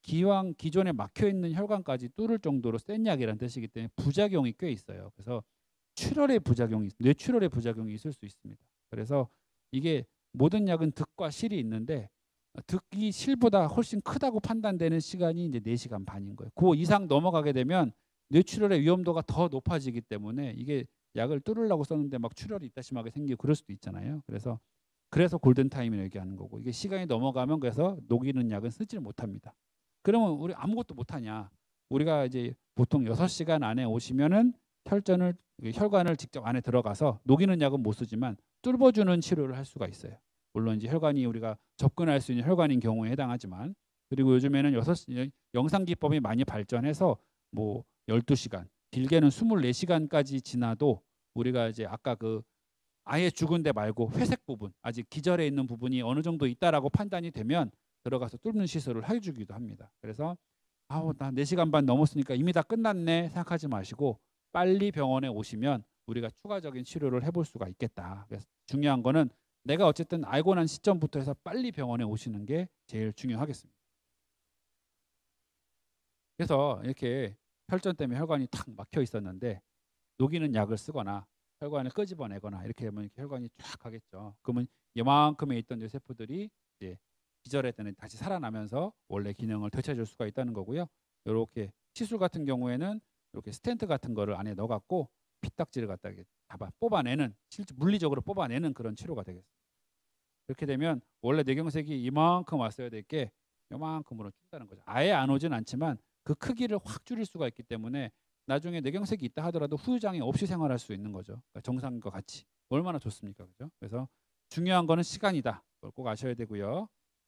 기왕 기존에 막혀 있는 혈관까지 뚫을 정도로 센 약이라는 뜻이기 때문에 부작용이 꽤 있어요. 그래서 뇌출혈의 부작용이 있을 수 있습니다. 그래서 이게 모든 약은 득과 실이 있는데 득이 실보다 훨씬 크다고 판단되는 시간이 이제 4시간 반인 거예요. 그 이상 넘어가게 되면 뇌출혈의 위험도가 더 높아지기 때문에 이게 약을 뚫으려고 썼는데 막 출혈이 이따심하게 생기고 그럴 수도 있잖아요. 그래서 골든타임이라고 얘기하는 거고, 이게 시간이 넘어가면 그래서 녹이는 약은 쓰지를 못합니다. 그러면 우리 아무것도 못하냐? 우리가 이제 보통 6시간 안에 오시면은 혈관을 직접 안에 들어가서 녹이는 약은 못 쓰지만 뚫어주는 치료를 할 수가 있어요. 물론 이제 혈관이 우리가 접근할 수 있는 혈관인 경우에 해당하지만, 그리고 요즘에는 영상 기법이 많이 발전해서 뭐 12시간, 길게는 24시간까지 지나도 우리가 이제 아까 그 아예 죽은 데 말고 회색 부분, 아직 기절해 있는 부분이 어느 정도 있다라고 판단이 되면 들어가서 뚫는 시술을 해주기도 합니다. 그래서 나 4시간 반 넘었으니까 이미 다 끝났네 생각하지 마시고 빨리 병원에 오시면 우리가 추가적인 치료를 해볼 수가 있겠다. 그래서 중요한 거는 내가 어쨌든 알고 난 시점부터 해서 빨리 병원에 오시는 게 제일 중요하겠습니다. 그래서 이렇게 혈전 때문에 혈관이 탁 막혀 있었는데 녹이는 약을 쓰거나 혈관을 끄집어내거나 이렇게 하면 이렇게 혈관이 쫙 가겠죠. 그러면 이만큼에 있던 뇌세포들이 이제 기절할 때는 다시 살아나면서 원래 기능을 되찾을 수가 있다는 거고요. 이렇게 시술 같은 경우에는 이렇게 스텐트 같은 거를 안에 넣어갖고 피딱지를 갖다 잡아 뽑아내는, 실제 물리적으로 뽑아내는 그런 치료가 되겠습니다. 그렇게 되면 원래 뇌경색이 이만큼 왔어야 될 게 이만큼으로 준다는 거죠. 아예 안 오진 않지만 그 크기를 확 줄일 수가 있기 때문에 나중에 뇌경색이 있다 하더라도 후유장애 없이 생활할 수 있는 거죠. 그러니까 정상과 같이. 얼마나 좋습니까? 그죠? 그래서 중요한 거는 시간이다. 그걸 꼭 아셔야 되고요.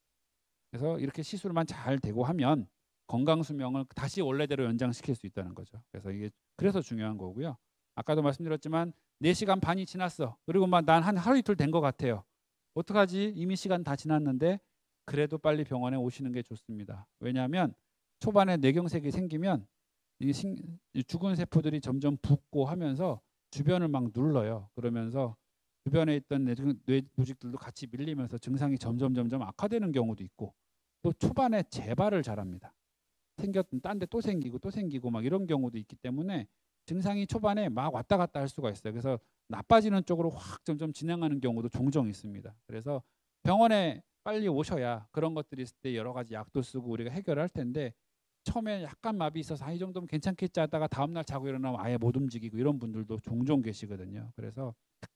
그래서 이렇게 시술만 잘 되고 하면 건강 수명을 다시 원래대로 연장시킬 수 있다는 거죠. 그래서 중요한 거고요. 아까도 말씀드렸지만 4시간 반이 지났어. 그리고 막 난 한 하루 이틀 된 것 같아요. 어떡하지? 이미 시간 다 지났는데 그래도 빨리 병원에 오시는 게 좋습니다. 왜냐하면 초반에 뇌경색이 생기면 이 죽은 세포들이 점점 붓고 하면서 주변을 막 눌러요. 그러면서 주변에 있던 뇌 조직들도 같이 밀리면서 증상이 점점 악화되는 경우도 있고, 또 초반에 재발을 잘합니다. 생겼던 딴 데 또 생기고 막 이런 경우도 있기 때문에 증상이 초반에 막 왔다 갔다 할 수가 있어요. 그래서 나빠지는 쪽으로 확 점점 진행하는 경우도 종종 있습니다. 그래서 병원에 빨리 오셔야 그런 것들이 있을 때 여러 가지 약도 쓰고 우리가 해결할 텐데, 처음에 약간 마비 있어서 이 정도면 괜찮겠지 하다가 다음날 자고 일어나면 아예 못 움직이고 이런 분들도 종종 계시거든요. 그래서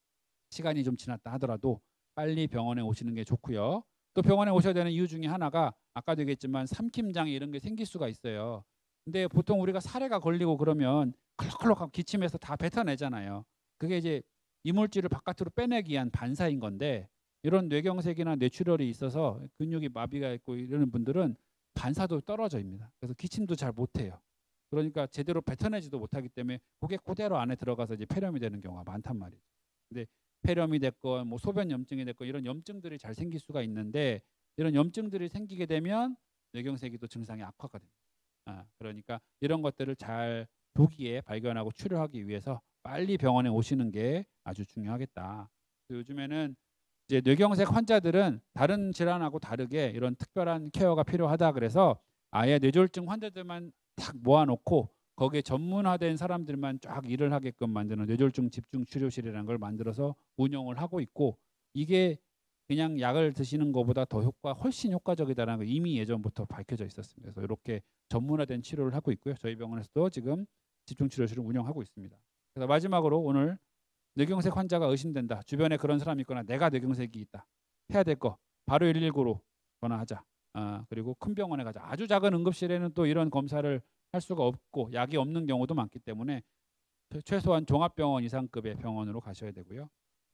시간이 좀 지났다 하더라도 빨리 병원에 오시는 게 좋고요. 또 병원에 오셔야 되는 이유 중에 하나가 아까도 얘기했지만 삼킴장애 이런 게 생길 수가 있어요. 근데 보통 우리가 사례가 걸리고 그러면 컬럭컬럭 기침해서 다 뱉어내잖아요. 그게 이제 이물질을 바깥으로 빼내기 위한 반사인 건데, 이런 뇌경색이나 뇌출혈이 있어서 근육이 마비가 있고 이러는 분들은 반사도 떨어져입니다. 그래서 기침도 잘 못해요. 그러니까 제대로 뱉어내지도 못하기 때문에 그게 그대로 안에 들어가서 이제 폐렴이 되는 경우가 많단 말이죠. 근데 폐렴이 됐건 뭐 소변 염증이 됐건 이런 염증들이 잘 생길 수가 있는데, 이런 염증들이 생기게 되면 뇌경색이 또 증상이 악화가 됩니다. 그러니까 이런 것들을 잘 조기에 발견하고 치료하기 위해서 빨리 병원에 오시는 게 아주 중요하겠다. 요즘에는 이제 뇌경색 환자들은 다른 질환하고 다르게 이런 특별한 케어가 필요하다 그래서 아예 뇌졸중 환자들만 딱 모아놓고 거기에 전문화된 사람들만 쫙 일을 하게끔 만드는 뇌졸중 집중 치료실이라는 걸 만들어서 운영을 하고 있고, 이게 그냥 약을 드시는 것보다 더 훨씬 효과적이다라는 거 이미 예전부터 밝혀져 있었습니다. 그래서 이렇게 전문화된 치료를 하고 있고요. 저희 병원에서도 지금 집중 치료실을 운영하고 있습니다. 그래서 마지막으로 오늘 뇌경색 환자가 의심된다, 주변에 그런 사람이 있거나 내가 뇌경색이 있다, 해야 될 거 바로 119로 전화하자. 그리고 큰 병원에 가자. 아주 작은 응급실에는 또 이런 검사를 할 수가 없고 약이 없는 경우도 많기 때문에 최소한 종합병원 이상급의 병원으로 가셔야 되고요.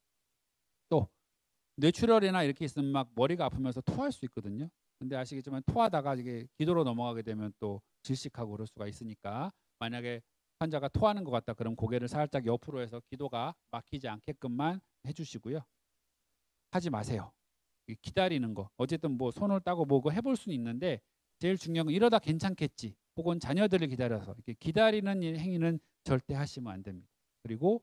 또 뇌출혈이나 이렇게 있으면 막 머리가 아프면서 토할 수 있거든요. 근데 아시겠지만 토하다가 이게 기도로 넘어가게 되면 또 질식하고 그럴 수가 있으니까, 만약에 환자가 토하는 것 같다 그럼 고개를 살짝 옆으로 해서 기도가 막히지 않게끔만 해주시고요. 하지 마세요. 기다리는 거. 어쨌든 뭐 손을 따고 뭐고 해볼 수는 있는데 제일 중요한 건 이러다 괜찮겠지, 혹은 자녀들을 기다려서 이렇게 기다리는 행위는 절대 하시면 안 됩니다. 그리고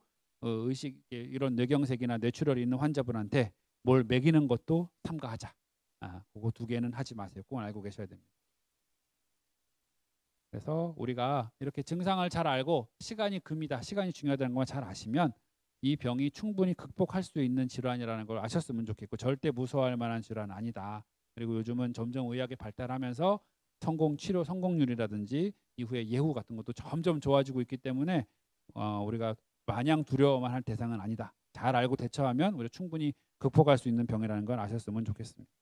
이런 뇌경색이나 뇌출혈이 있는 환자분한테 뭘 먹이는 것도 삼가하자. 그거 두 개는 하지 마세요. 그건 알고 계셔야 됩니다. 그래서 우리가 이렇게 증상을 잘 알고 시간이 금이다, 시간이 중요하다는 걸 잘 아시면 이 병이 충분히 극복할 수 있는 질환이라는 걸 아셨으면 좋겠고, 절대 무서워할 만한 질환은 아니다. 그리고 요즘은 점점 의학이 발달하면서 치료 성공률이라든지 이후에 예후 같은 것도 점점 좋아지고 있기 때문에 우리가 마냥 두려워만 할 대상은 아니다. 잘 알고 대처하면 우리가 충분히 극복할 수 있는 병이라는 걸 아셨으면 좋겠습니다.